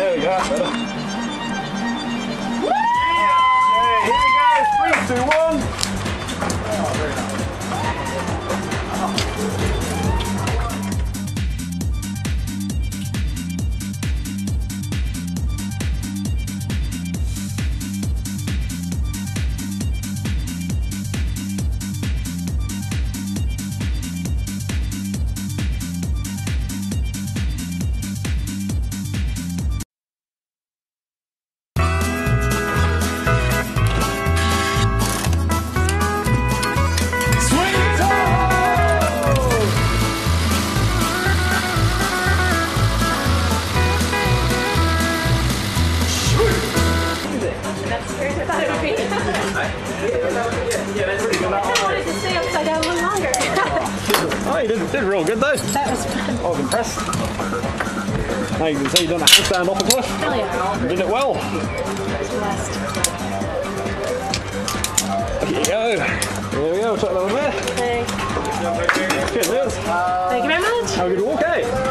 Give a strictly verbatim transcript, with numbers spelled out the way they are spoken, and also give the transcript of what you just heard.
There we go, that's better. Okay, here we go, three, two, one. Oh, very nice. Oh, you did, did real good though. That was fun. I was impressed. Now you can see you've done a handstand off a cliff. Hell yeah. You did it well. I was blessed. There you go. There we go, check that one there. Thanks. Cheers, Liz. Thank you very much. Have a good walk, eh?